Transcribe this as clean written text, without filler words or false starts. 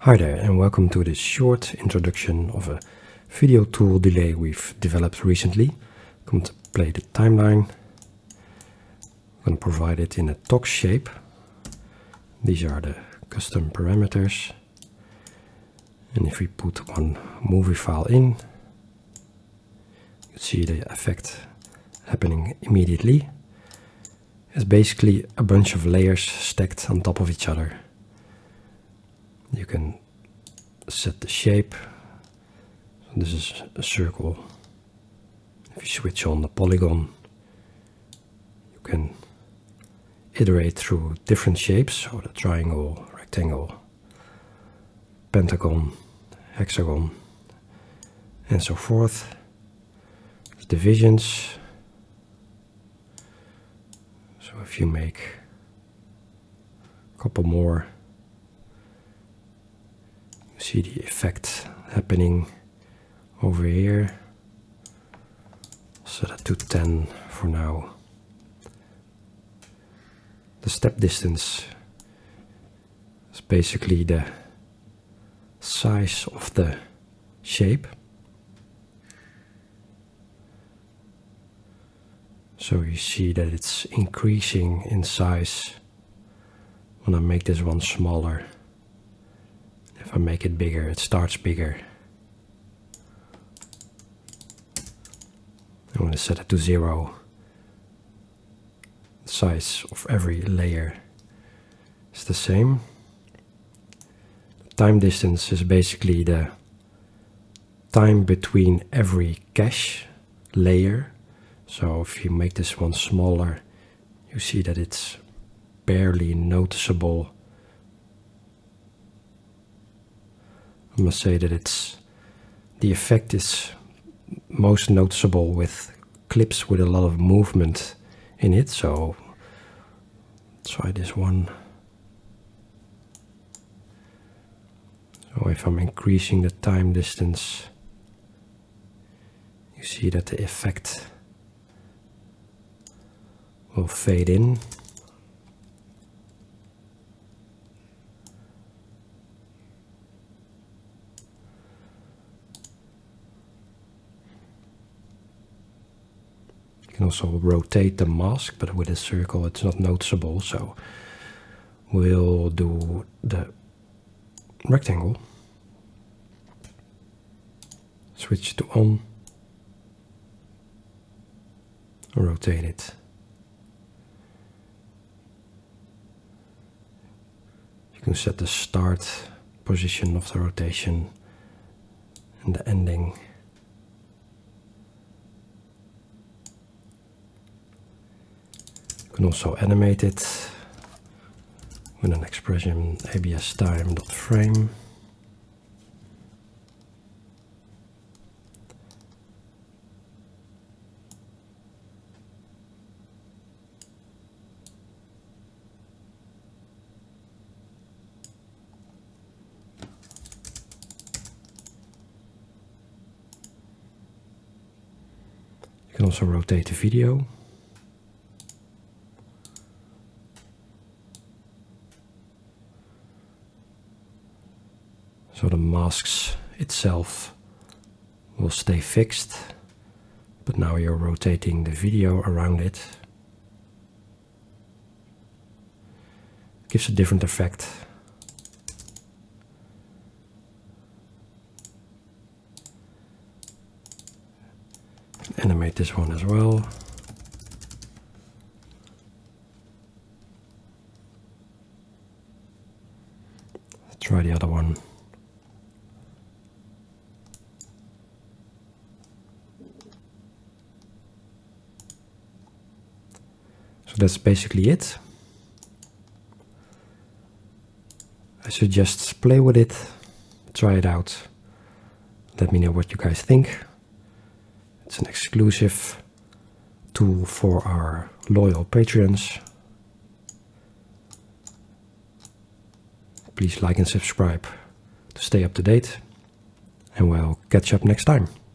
Hi there, and welcome to this short introduction of a video tool delay we've developed recently. I'm going to play the timeline. I'm going to provide it in a Tox shape. These are the custom parameters. And if we put one movie file in, you can see the effect happening immediately. It's basically a bunch of layers stacked on top of each other. You can set the shape. So this is a circle. If you switch on the polygon, you can iterate through different shapes. So the triangle, rectangle, pentagon, hexagon, and so forth. There's divisions. So if you make a couple more, see the effect happening over here. Set it to 10 for now. The step distance is basically the size of the shape. So you see that it's increasing in size when I make this one smaller. If I make it bigger, it starts bigger. I'm going to set it to 0. The size of every layer is the same. The time distance is basically the time between every cache layer. So if you make this one smaller, you see that it's barely noticeable. I must say that the effect is most noticeable with clips with a lot of movement in it. So let's try this one. So if I'm increasing the time distance, you see that the effect will fade in. You can also rotate the mask, but with a circle it's not noticeable, so we'll do the rectangle. Switch to on. Rotate it. You can set the start position of the rotation and the ending. You can also animate it with an expression ABS time.frame. You can also rotate the video. So the masks itself will stay fixed, but now you're rotating the video around it. It gives a different effect. Animate this one as well. Let's try the other one. So that's basically it. I suggest play with it, try it out. Let me know what you guys think. It's an exclusive tool for our loyal Patreons. Please like and subscribe to stay up to date, and we'll catch up next time.